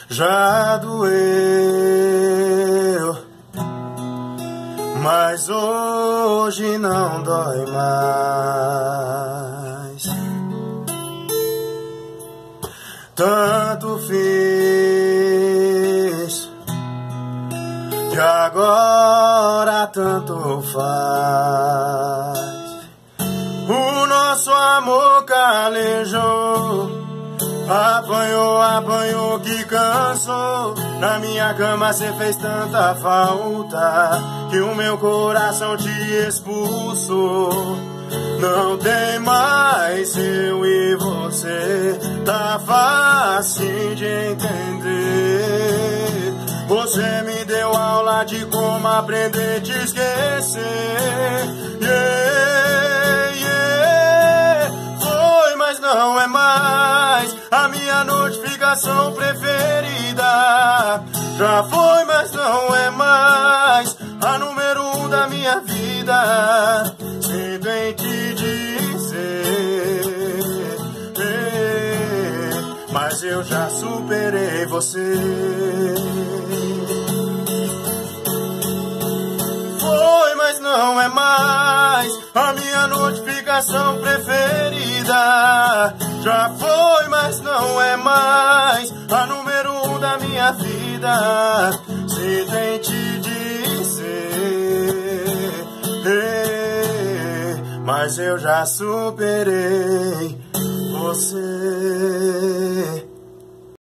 já doeu, mas hoje não dói mais. Tanto fiz que agora tanto faz. O nosso amor calejou, apanhou que cansou. Na minha cama cê fez tanta falta que o meu coração te expulsou. Não tem mais eu e você, tá fácil de entender. Você me deu aula de como aprender a te esquecer. Yeah, yeah. Foi, mas não é mais a minha notificação preferida. Já foi, mas não é mais a número 1 da minha vida. Sinto em te dizer, mas eu já superei você. Foi, mas não é mais a minha notificação preferida. Já foi, mas não é mais a número 1 da minha vida. Se tem te dizer, mas eu já superei você.